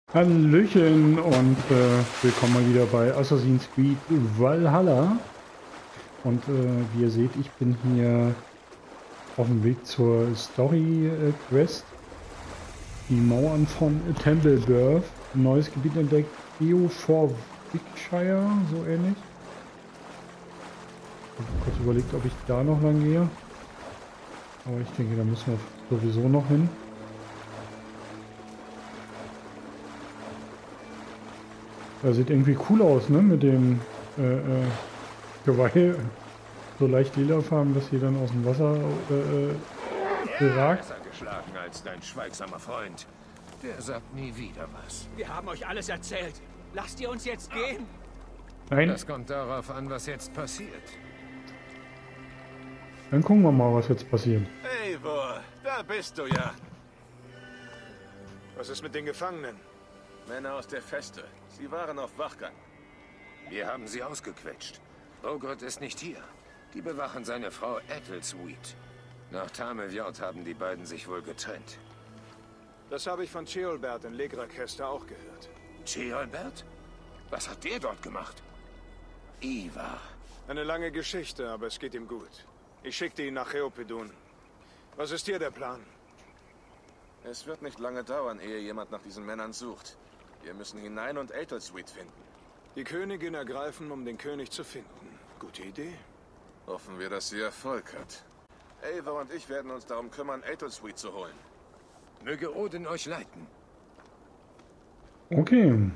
Hallöchen und willkommen mal wieder bei Assassin's Creed Valhalla. Und wie ihr seht, ich bin hier auf dem Weg zur Story Quest. Die Mauern von Templebirth. Ein neues Gebiet entdeckt. Eoforwickshire, so ähnlich. Ich habe kurz überlegt, ob ich da noch lang gehe. Aber ich denke, da müssen wir sowieso noch hin. Das sieht irgendwie cool aus, ne? Mit dem Geweih. So leicht lilafarben, dass sie dann aus dem Wasser ragt. Besser geschlagen als dein schweigsamer Freund. Der sagt nie wieder was. Wir haben euch alles erzählt. Lasst ihr uns jetzt gehen? Nein, Das kommt darauf an, was jetzt passiert. dann gucken wir mal, was jetzt passiert. Eivor, da bist du ja. Was ist mit den Gefangenen? Männer aus der Feste. Sie waren auf Wachgang. Wir haben sie ausgequetscht. Rogert ist nicht hier. Die bewachen seine Frau Ethelsweet. Nach Tamevjord haben die beiden sich wohl getrennt. Das habe ich von Ceolbert in Legrakester auch gehört. Ceolbert? Was hat der dort gemacht? Ivar. Eine lange Geschichte, aber es geht ihm gut. Ich schickte ihn nach Cheopedon. Was ist hier der Plan? Es wird nicht lange dauern, ehe jemand nach diesen Männern sucht. Wir müssen hinein und Ethelsweet finden. Die Königin ergreifen, um den König zu finden. Gute Idee. Hoffen wir, dass sie Erfolg hat. Eivor und ich werden uns darum kümmern, Ethelsweet zu holen. Möge Odin euch leiten. Okay.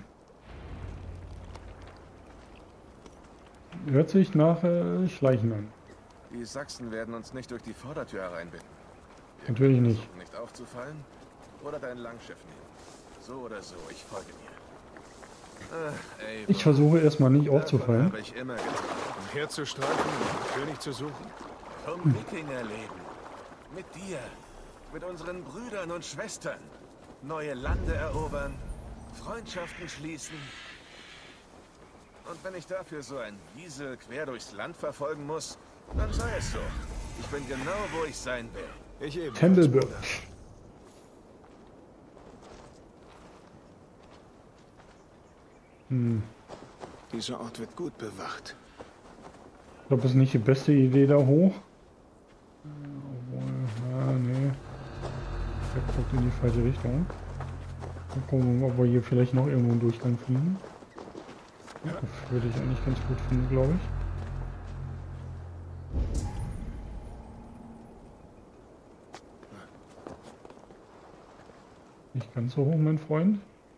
Hört sich nach Schleichen an. Die Sachsen werden uns nicht durch die Vordertür hereinbinden. Natürlich nicht. Versuchen, nicht aufzufallen oder dein Langschiff nehmen. So oder so, ich folge dir. Eivor, Ich versuche erstmal nicht aufzufallen. habe ich immer getan. Um herzustreifen und den König zu suchen. Vom Wikingerleben. Mit dir. Mit unseren Brüdern und Schwestern. Neue Lande erobern. Freundschaften schließen. Und wenn ich dafür so ein Wiesel quer durchs Land verfolgen muss, dann sei es so. Ich bin genau, wo ich sein will. Ich eben. Templebirth. Dieser Ort wird gut bewacht. Ich glaube, das ist nicht die beste Idee da hoch. Obwohl, ja, nee. Der guckt in die falsche Richtung. Mal gucken, ob wir hier vielleicht noch irgendwo einen Durchgang finden. Ja, das würde ich eigentlich ganz gut finden, glaube ich. Nicht ganz so hoch, mein Freund.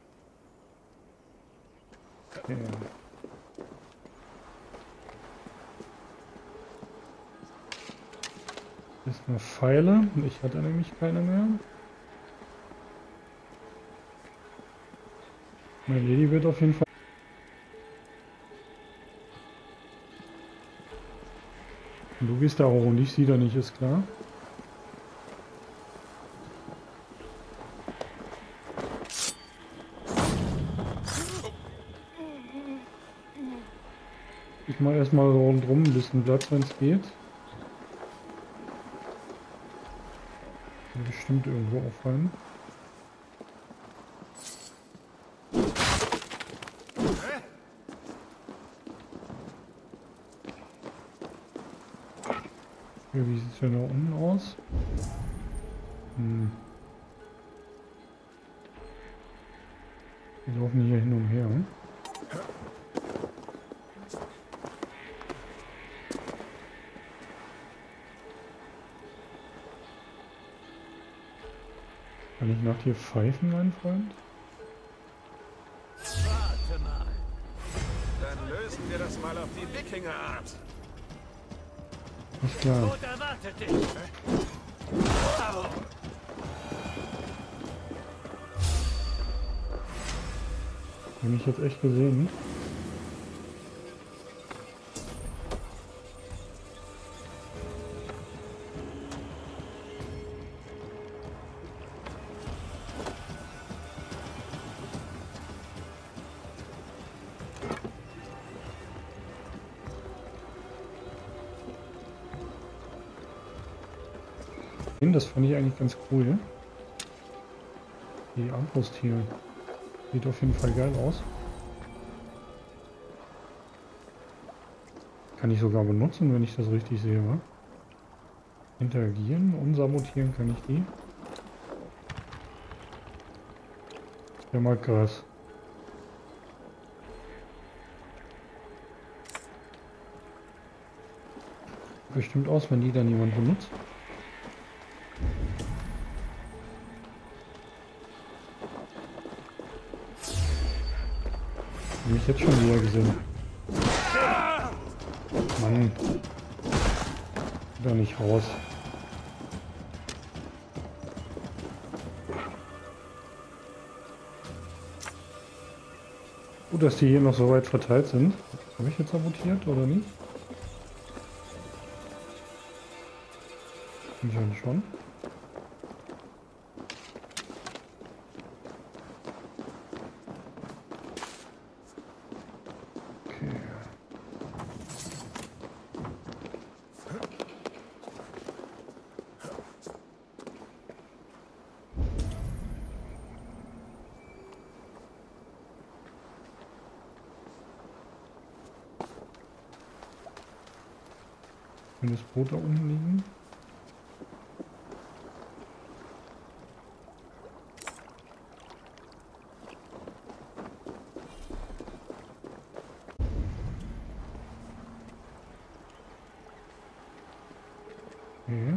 Okay. Erstmal Pfeile. Ich hatte nämlich keine mehr. Meine Lady wird auf jeden Fall. Und du gehst da hoch und ich sie da nicht, ist klar. Ich mache erstmal so rundherum ein bisschen Platz, wenn es geht. Kann bestimmt irgendwo auffallen. Okay, wie sieht es denn da unten aus? Die laufen hier hin und her. Kann ich nach dir pfeifen, mein Freund? Warte mal. Dann lösen wir das mal auf die Wikingerart. Ist klar. Tod erwartet dich. Hab ich jetzt echt gesehen? Das fand ich eigentlich ganz cool. Die Armbrust hier. Sieht auf jeden Fall geil aus. Kann ich sogar benutzen, wenn ich das richtig sehe, wa? Interagieren und sabotieren kann ich die. Ja, mal krass. Bestimmt aus, wenn die dann jemand benutzt. Hab ich jetzt schon wieder gesehen. Mann. Da nicht raus. Gut, dass die hier noch so weit verteilt sind. Habe ich jetzt sabotiert oder nicht? Anscheinend schon. Okay. Wenn das Boot da unten liegen. Okay.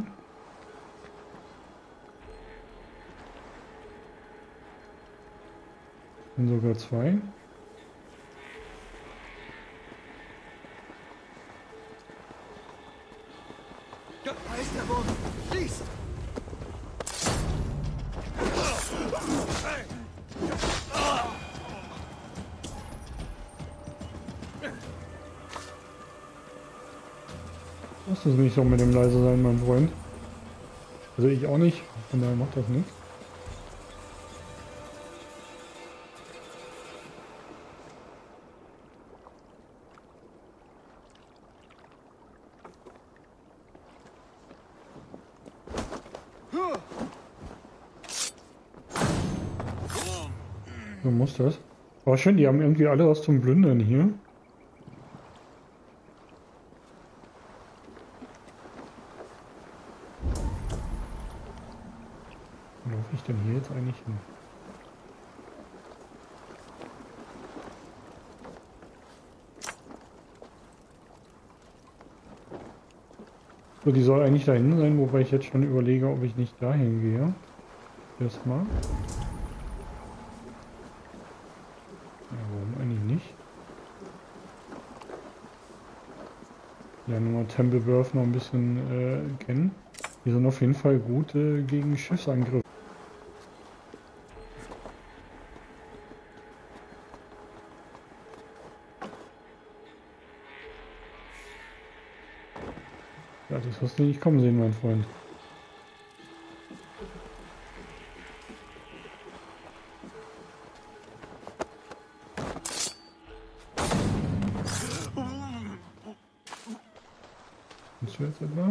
Sind sogar zwei. Da ist der Boden. Schieß! Lass es nicht so mit dem leise sein, mein Freund. Also ich auch nicht, von daher macht das nichts. So muss das. Aber schön, die haben irgendwie alle was zum Plündern hier. Wo laufe ich denn hier jetzt eigentlich hin? So, die soll eigentlich da hinten sein, wobei ich jetzt schon überlege, ob ich nicht dahin gehe. Erstmal. Ja, warum eigentlich nicht? Ja, nur mal Templebirth noch ein bisschen kennen. Die sind auf jeden Fall gut gegen Schiffsangriffe. Ja, das hast du nicht kommen sehen, mein Freund. Bist du jetzt etwa?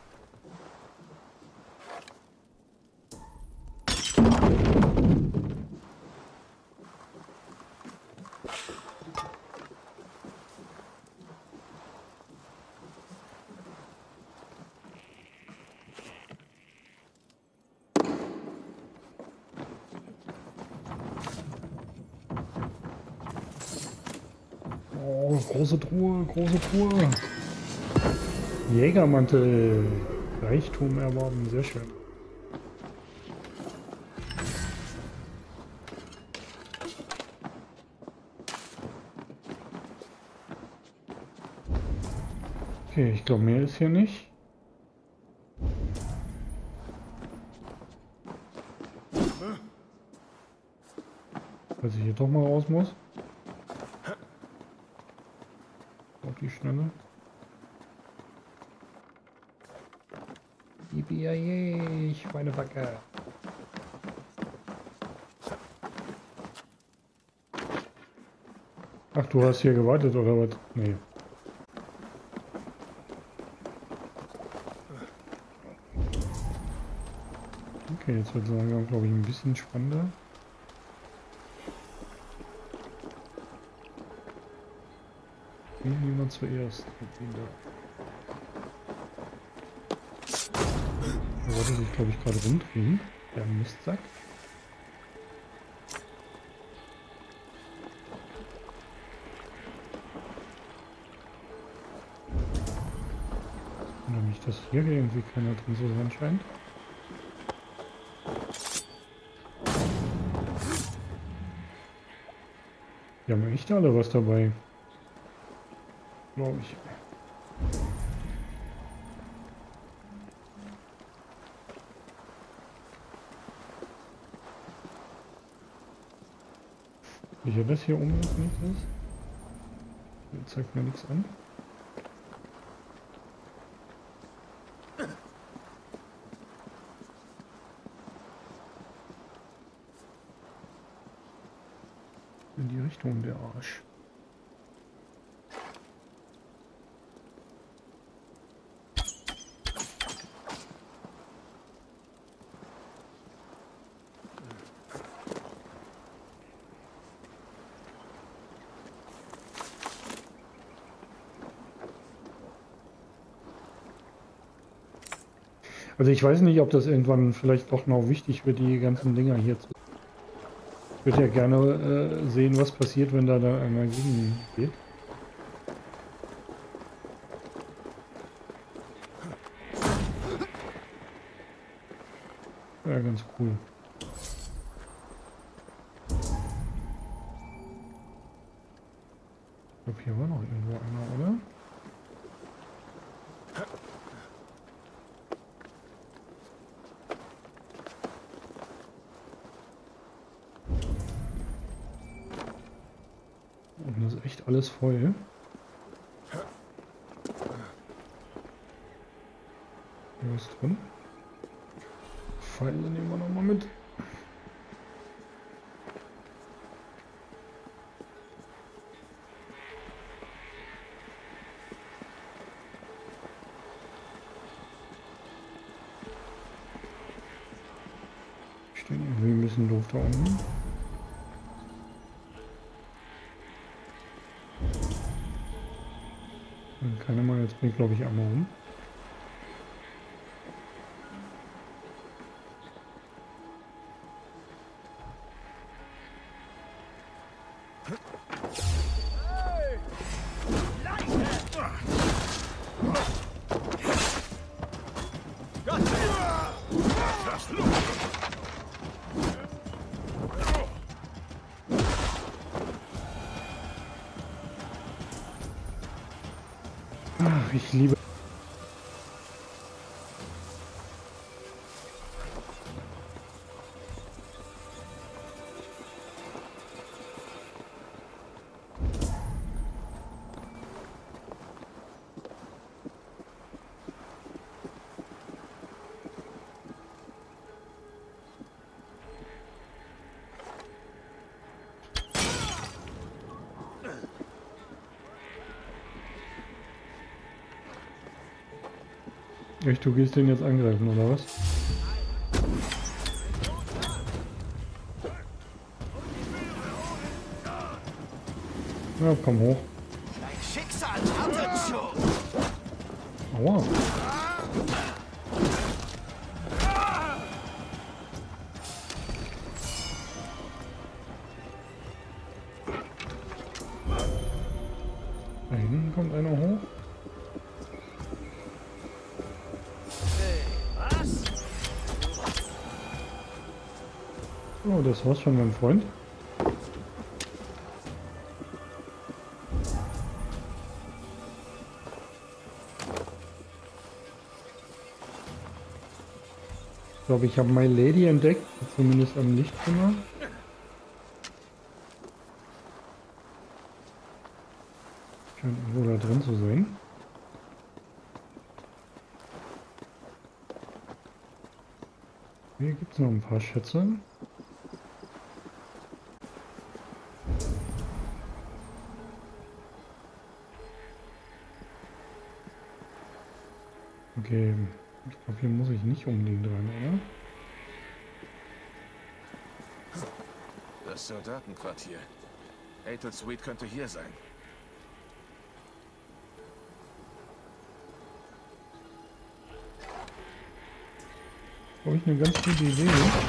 Oh, große Truhe, große Truhe. Jägermantel. Reichtum erworben, sehr schön. Okay, ich glaube, mehr ist hier nicht. Dass ich hier doch mal raus muss. Auf die Schnelle. Yippie, Schweinebacke. Ach, du hast hier gewartet oder was? Nee. Okay, jetzt wird es langsam, glaube ich, ein bisschen spannender. Wie nehmen wir zuerst? Da wollte sich, glaube ich, gerade rumdrehen. Der Mistsack. Nämlich, dass hier irgendwie keiner drin zu sein scheint. Die haben echt alle was dabei. Glaube ich. Sicher, dass hier oben jetzt nichts ist? Hier zeigt mir nichts an. In die Richtung der Arsch. Also ich weiß nicht, ob das irgendwann vielleicht doch noch wichtig wird, die ganzen Dinger hier zu... Ich würde ja gerne sehen, was passiert, wenn da einer gegen geht. Ja, ganz cool. Ich glaube, hier war noch irgendwo einer, oder? Und das ist echt alles voll. Hier ist drin. Pfeile nehmen wir nochmal mit. Stehen irgendwie ein bisschen doof da unten. Keiner mal, jetzt bringt glaube ich einmal um. Ach, ich liebe. Echt, du gehst den jetzt angreifen, oder was? Ja, komm hoch. Dein Schicksal wartet schon. Aua. Da hinten kommt einer hoch. Oh, das war's schon, mein Freund. Ich glaube, ich habe My Lady entdeckt, zumindest am Lichtzimmer. Scheint irgendwo da drin zu sein. Hier gibt es noch ein paar Schätze. Okay, ich glaube, hier muss ich nicht unbedingt rein, oder? Das Soldatenquartier. Ethel Sweet könnte hier sein. Habe ich eine ganz gute Idee.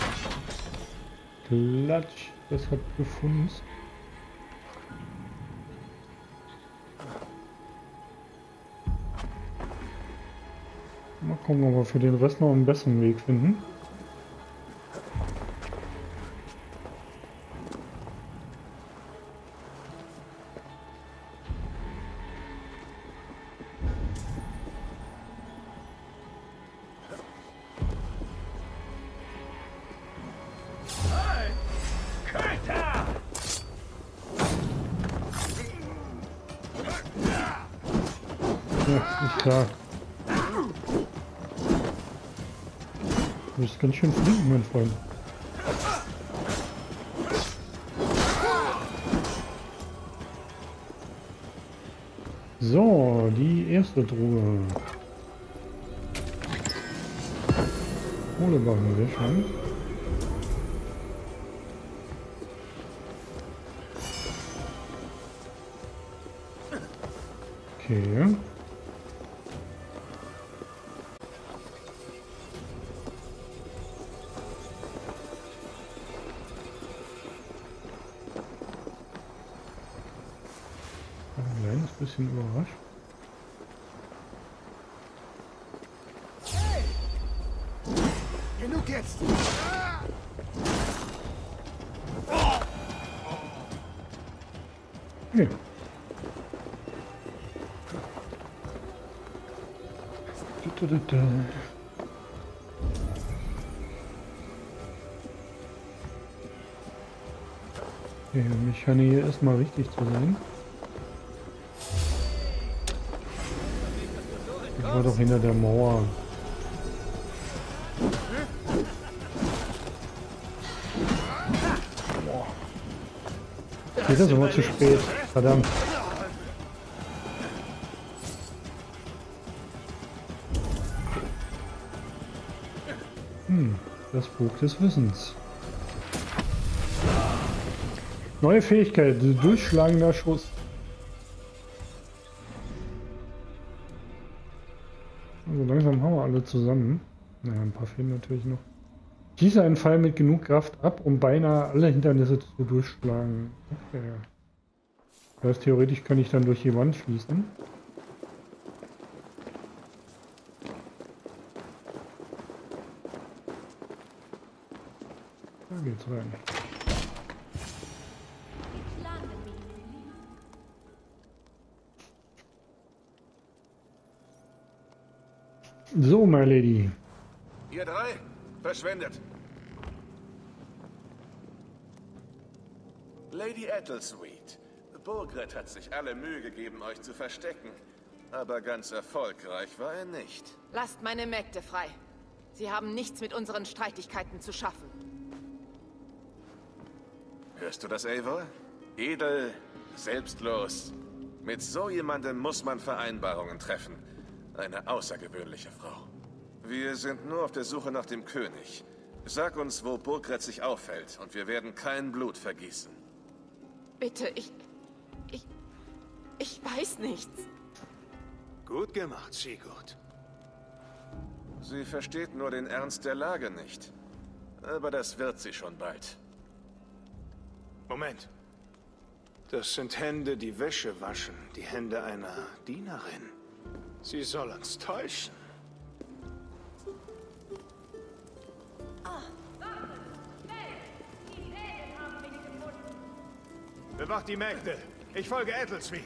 Klatsch, das hat gefunden. Mal gucken, ob wir für den Rest noch einen besseren Weg finden. Ja, ist klar. Du bist ganz schön flink, mein Freund. So, die erste Truhe. Kohlebarren, sehr schön. Okay. Ein kleines bisschen überrascht. Hey! Genug jetzt! Okay. Okay, ich scheine hier erstmal richtig zu sein. Ich war doch hinter der Mauer. Boah. Geht das immer zu spät? Verdammt. Das Buch des Wissens. Neue Fähigkeit, durchschlagender Schuss. Also langsam haben wir alle zusammen. Naja, ein paar fehlen natürlich noch. Schieße einen Pfeil mit genug Kraft ab, um beinahe alle Hindernisse zu durchschlagen. Okay. Das heißt, theoretisch kann ich dann durch die Wand schießen. Da geht's rein. So, my lady. Ihr drei, verschwendet. Lady Ettlesweet, Burgred hat sich alle Mühe gegeben, euch zu verstecken. Aber ganz erfolgreich war er nicht. Lasst meine Mägde frei. Sie haben nichts mit unseren Streitigkeiten zu schaffen. Hörst du das, Eivor? Edel, selbstlos. Mit so jemandem muss man Vereinbarungen treffen. Eine außergewöhnliche Frau. Wir sind nur auf der Suche nach dem König. Sag uns, wo Burgred sich aufhält, und wir werden kein Blut vergießen. Bitte, ich weiß nichts. Gut gemacht, Sigurd. Sie versteht nur den Ernst der Lage nicht. Aber das wird sie schon bald. Moment. Das sind Hände, die Wäsche waschen. Die Hände einer Dienerin. Sie soll uns täuschen. Bewacht die Mägde. Ich folge Ettlesweet.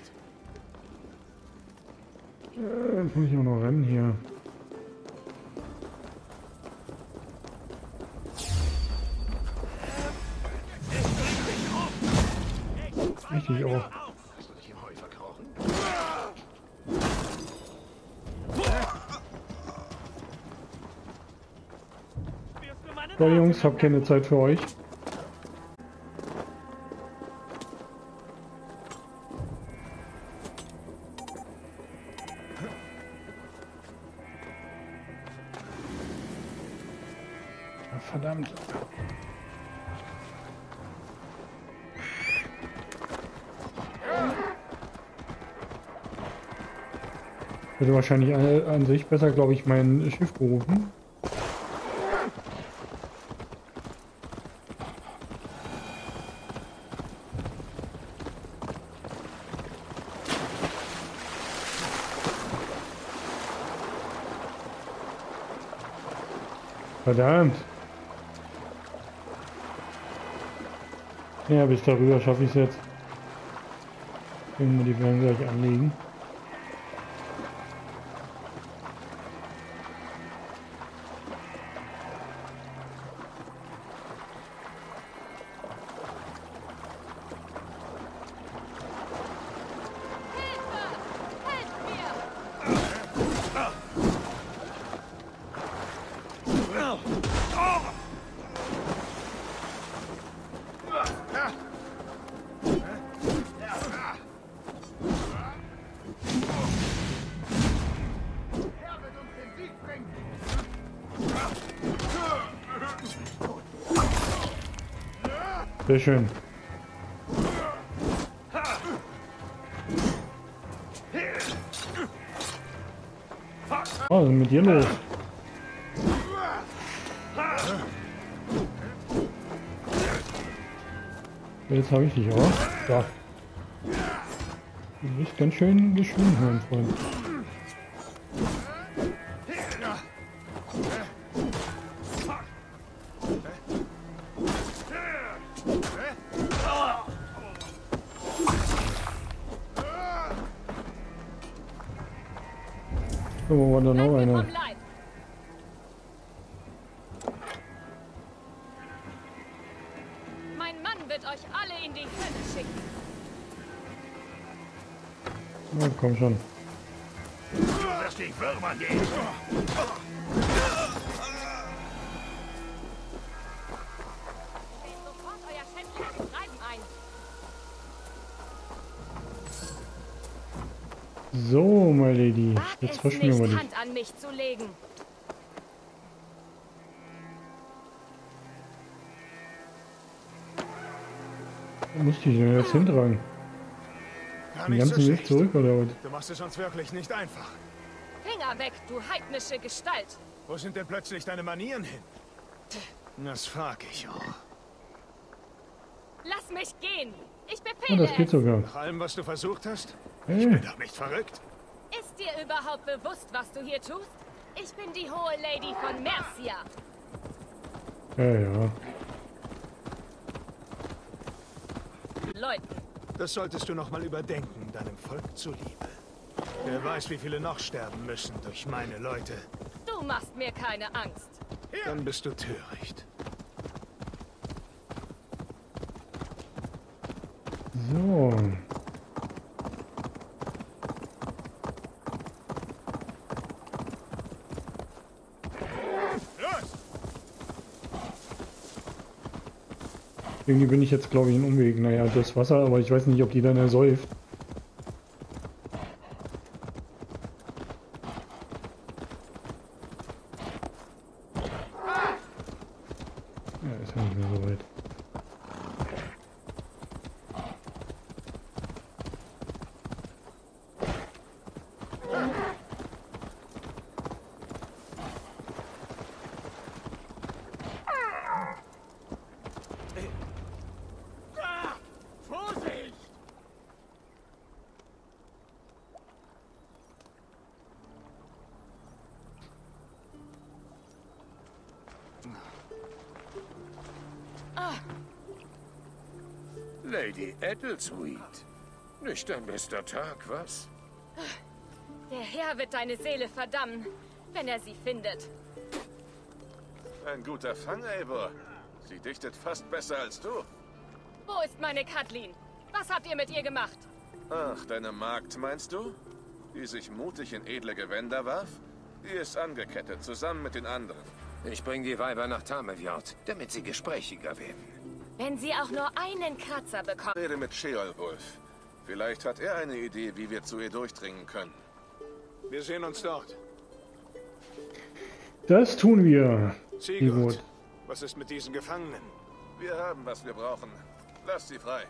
Jetzt muss ich auch noch rennen hier. Richtig auch. Hast du dich im Heu verkrochen? So Jungs, hab keine Zeit für euch. Ja, verdammt. Ich hätte wahrscheinlich an sich besser, glaube ich, mein Schiff gerufen. Verdammt. Ja, bis darüber schaffe ich es jetzt. Irgendwo die werden gleich anlegen. Sehr schön. Oh, was ist mit dir los? Jetzt habe ich dich auch. Da. Du bist ganz schön geschwungen, mein Freund. So, wo war da noch einer? Mein Mann wird euch alle in die Hölle schicken. Na, komm schon. Du wirst die Würmer gehen. Stellt sofort euer schändliches Treiben ein. So, my Lady. Wag Jetzt es frischen wir mal nicht, dich. Hand an mich zu legen. Wo musste ich denn jetzt hintragen? Gar Den nicht so ganzen Weg schlecht. zurück oder was? Du machst es uns wirklich nicht einfach. Finger weg, du heidnische Gestalt. Wo sind denn plötzlich deine Manieren hin? Das frag ich auch. Lass mich gehen. Ich Oh, befehle das geht es. sogar. Nach allem, was du versucht hast? Ich Hey. bin doch nicht verrückt. Ist dir überhaupt bewusst, was du hier tust? Ich bin die hohe Lady von Mercia. Ja, ja. Leuten, Das solltest du noch mal überdenken, deinem Volk zuliebe. Wer weiß, wie viele noch sterben müssen durch meine Leute. du machst mir keine Angst. Dann bist du töricht. So. Irgendwie bin ich jetzt, glaube ich, einen Umweg. Naja, das Wasser, aber ich weiß nicht, ob die dann ersäuft. Ja, ist ja nicht mehr so weit. Vorsicht! Lady Ettlesweet. Nicht dein bester Tag, was? Der Herr wird deine Seele verdammen, wenn er sie findet. Ein guter Fang, Eivor. Sie dichtet fast besser als du. Wo ist meine Kathleen? Was habt ihr mit ihr gemacht? Ach, deine Magd, meinst du? Die sich mutig in edle Gewänder warf? Die ist angekettet, zusammen mit den anderen. Ich bring die Weiber nach Tamevjord, damit sie gesprächiger werden. Wenn sie auch nur einen Kratzer bekommt. Rede mit Sheolwulf. Vielleicht hat er eine Idee, wie wir zu ihr durchdringen können. Wir sehen uns dort. Das tun wir. Sigurd, was ist mit diesen Gefangenen? Wir haben, was wir brauchen. Lasst sie frei.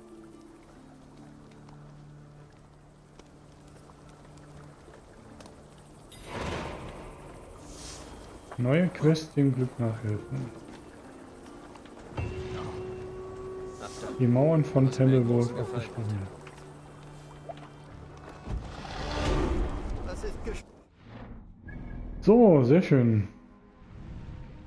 Neue Quest, dem Glück nachhelfen. Die Mauern von Tempelburg aufgesprungen. So, sehr schön.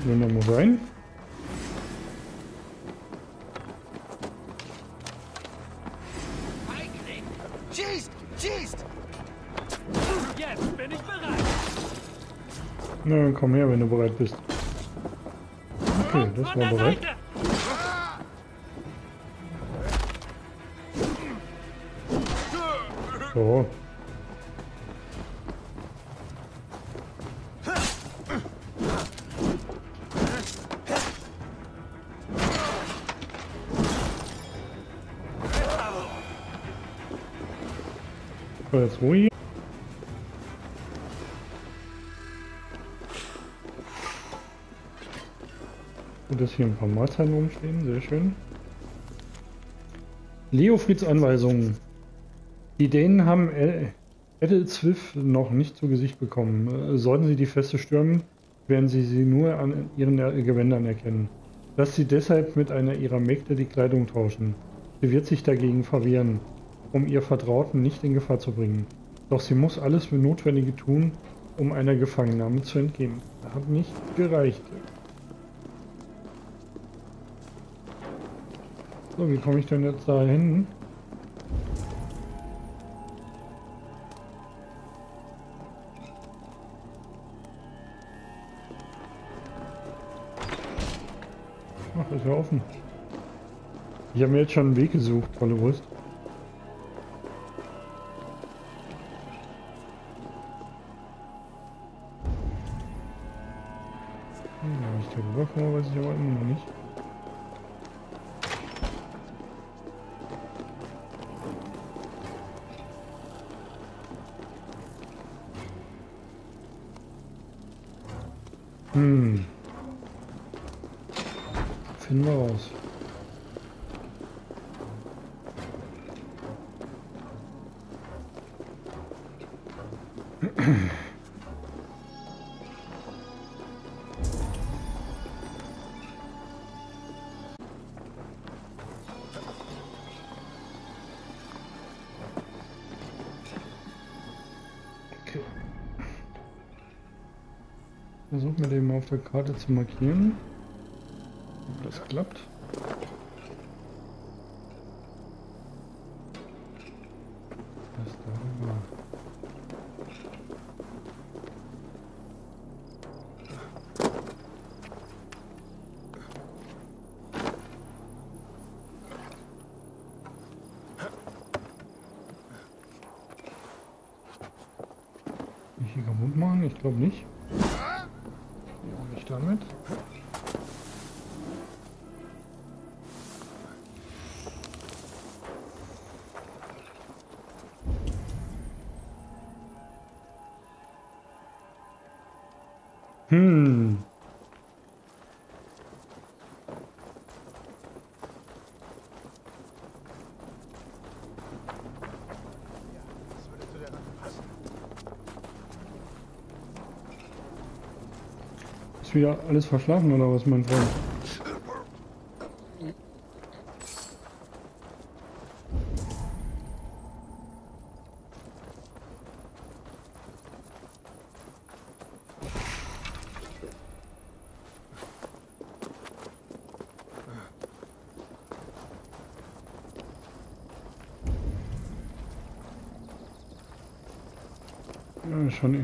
Wenn da muss rein. Feigling! Schießt! Schießt! Jetzt bin ich bereit! Na, dann komm her, wenn du bereit bist. Okay, das war bereit. So. So, jetzt ruhig. Und dass hier ein paar Mahlzeiten rumstehen, sehr schön. Leofrieds Anweisungen. Die Dänen haben Eddelswif noch nicht zu Gesicht bekommen. Sollten sie die Feste stürmen, werden sie nur an ihren Gewändern erkennen. Lasst sie deshalb mit einer ihrer Mägde die Kleidung tauschen. Sie wird sich dagegen verwehren, um ihr Vertrauten nicht in Gefahr zu bringen. Doch sie muss alles Notwendige tun, um einer Gefangennahme zu entgehen. Hat nicht gereicht. So, wie komme ich denn jetzt da hin? Ach, ist ja offen. Ich habe mir jetzt schon einen Weg gesucht, tolle Wurst. Ja, ich da rüberkomme, weiß ich aber immer noch nicht. Finden wir raus. Okay. Versuchen wir den mal auf der Karte zu markieren. Ob das klappt. Das darüber. Nicht hier kaputt machen? Ich glaube nicht. Ja, auch nicht damit. Ist wieder alles verschlafen oder was, mein Freund? Ja, schon.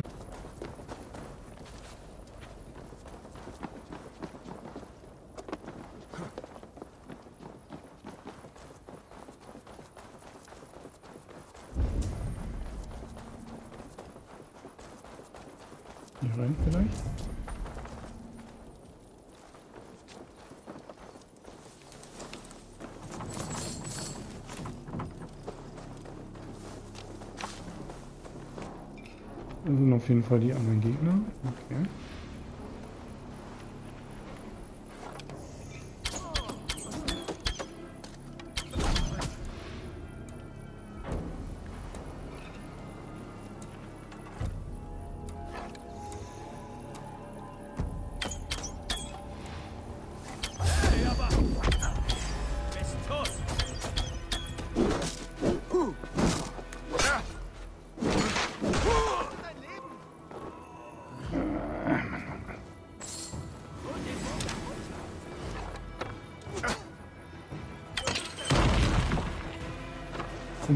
Hier rein vielleicht? Das sind auf jeden Fall die anderen Gegner. Okay.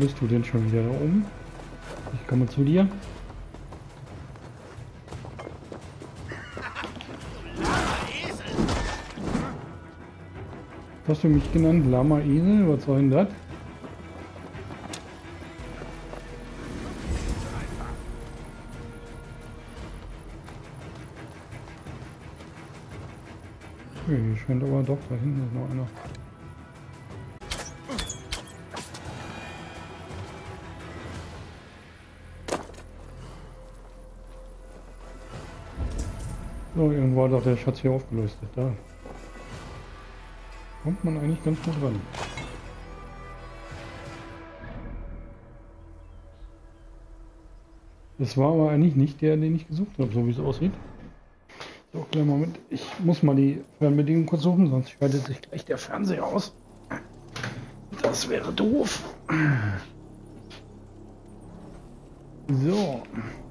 bist du denn schon wieder da oben? Ich komme zu dir. Hast du mich genannt? Lama Esel? Was soll denn das? Okay, hier scheint aber doch, da hinten ist noch einer. So, irgendwo hat doch der Schatz hier aufgeleuchtet. Da kommt man eigentlich ganz gut ran. Das war aber eigentlich nicht der, den ich gesucht habe, so wie es aussieht. So, kleinen Moment. Ich muss mal die Fernbedienung kurz suchen, sonst schaltet sich gleich der Fernseher aus. Das wäre doof. So.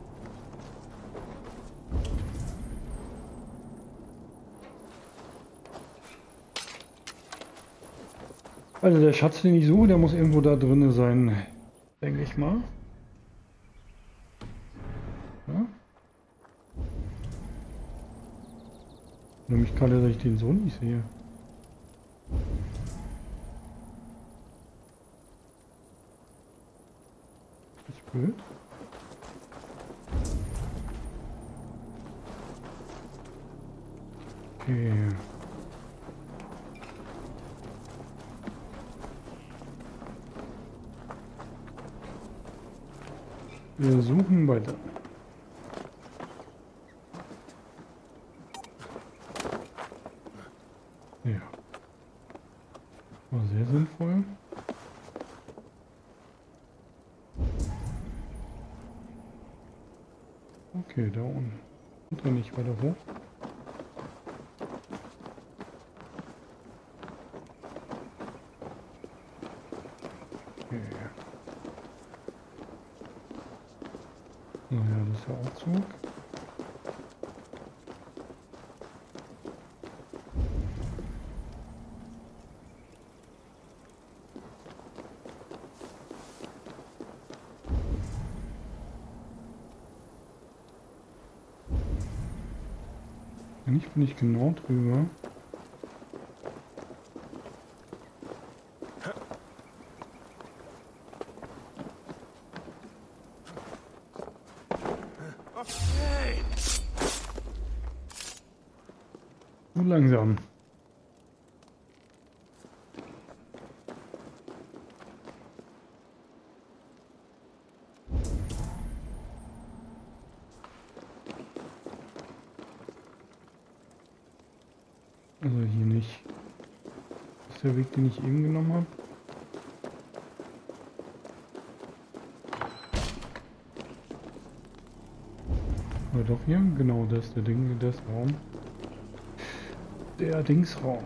Also der Schatz, den ich suche, der muss irgendwo da drin sein, denke ich mal. Ja. Nämlich gerade, dass ich den so nicht sehe. Das ist blöd. Okay. Wir suchen weiter. Ja. War sehr sinnvoll. Okay, da unten. Und dann nicht weiter hoch. Okay. Naja, das ist der Aufzug. Eigentlich bin ich genau drüber. So langsam. Also hier nicht. Das ist der Weg, den ich eben genommen habe. Aber doch hier, genau, das ist der Ding, das Raum. Der Dingsraum.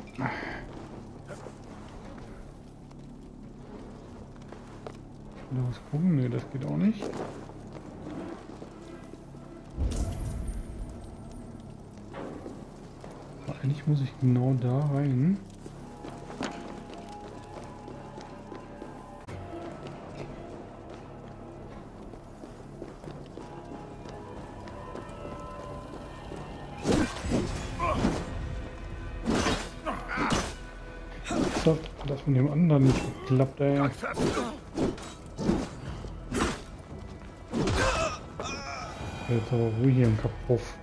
Was gucken? Ne, das geht auch nicht. Aber eigentlich muss ich genau da rein. Das von dem anderen nicht geklappt, ey. Jetzt aber ruhig hier im Kapuff.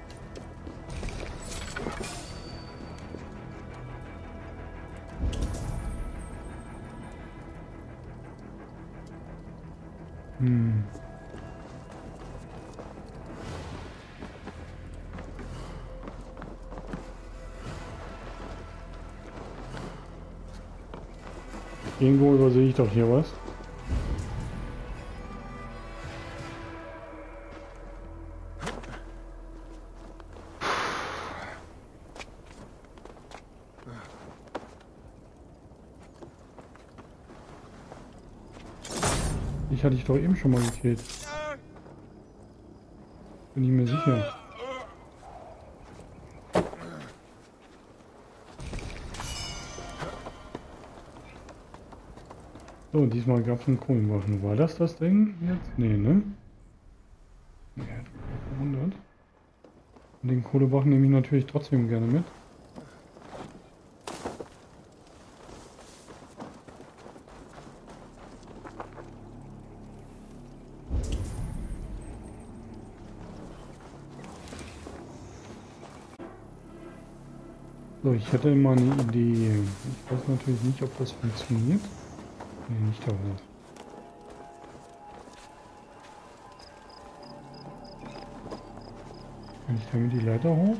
Irgendwo übersehe ich doch hier was. Ich hatte ich doch eben schon mal gekillt. Bin ich mir sicher. So, diesmal gab es einen Kohlenwagen. War das Ding jetzt? Nee, ne? Nee, hat mich verwundert. Und den Kohlewagen nehme ich natürlich trotzdem gerne mit. So, ich hätte mal eine Idee. Ich weiß natürlich nicht, ob das funktioniert. Nee, nicht da hoch. Kann ich damit die Leiter hoch?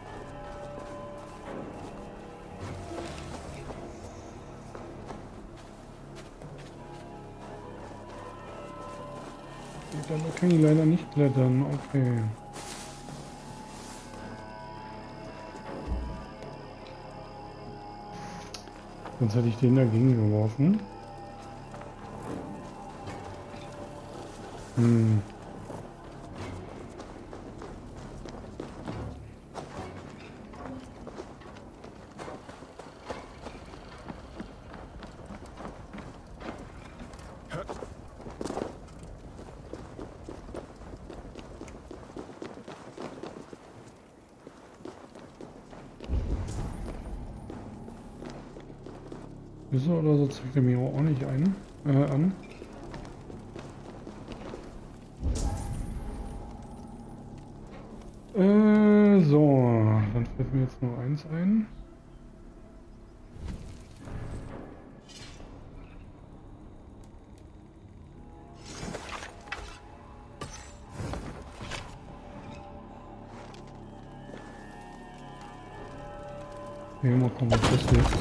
Damit kann ich leider nicht klettern. Okay. Sonst hätte ich den dagegen geworfen. So oder so zeigt er mir auch nicht an. So, dann fällt mir jetzt nur eins ein. Ja, mal gucken, was das wird.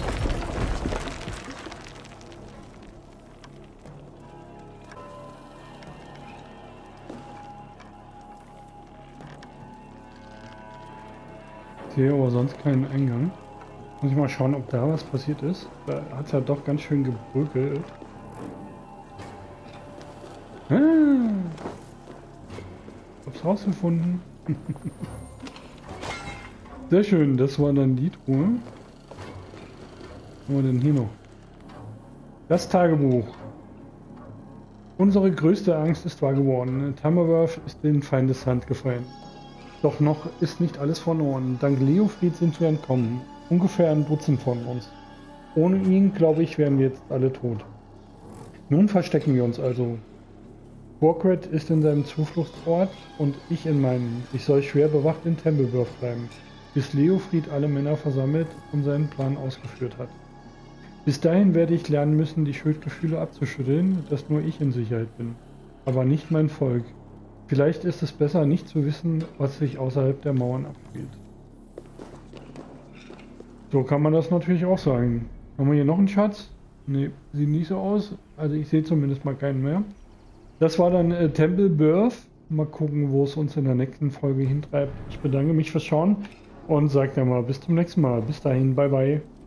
Ich sehe aber sonst keinen Eingang. Muss ich mal schauen, ob da was passiert ist. Da hat es ja doch ganz schön gebröckelt. Ah, hab's rausgefunden. Sehr schön, das war dann die Truhe. Was haben wir denn hier noch? Das Tagebuch. Unsere größte Angst ist wahr geworden. Tammerworth ist den Feindeshand gefallen. Doch noch ist nicht alles verloren. Dank Leofried sind wir entkommen. Ungefähr ein Dutzend von uns. Ohne ihn, glaube ich, wären wir jetzt alle tot. Nun verstecken wir uns also. Borgred ist in seinem Zufluchtsort und ich in meinem. Ich soll schwer bewacht in Tambleworth bleiben, bis Leofried alle Männer versammelt und seinen Plan ausgeführt hat. Bis dahin werde ich lernen müssen, die Schuldgefühle abzuschütteln, dass nur ich in Sicherheit bin. Aber nicht mein Volk. Vielleicht ist es besser, nicht zu wissen, was sich außerhalb der Mauern abspielt. So kann man das natürlich auch sagen. Haben wir hier noch einen Schatz? Ne, sieht nicht so aus. Also ich sehe zumindest mal keinen mehr. Das war dann Tambleworth. Mal gucken, wo es uns in der nächsten Folge hintreibt. Ich bedanke mich fürs Schauen und sage dann mal bis zum nächsten Mal. Bis dahin, bye bye.